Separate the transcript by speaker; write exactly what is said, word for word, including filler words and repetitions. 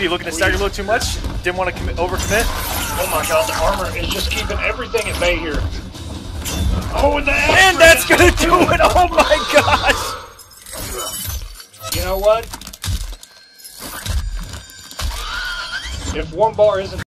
Speaker 1: you looking to stagger a little too much? Didn't want to commit, overcommit?
Speaker 2: Oh my god, the armor is just keeping everything at bay here. Oh, and the
Speaker 1: And that's gonna do it! Oh my gosh!
Speaker 2: You know what? If one bar isn't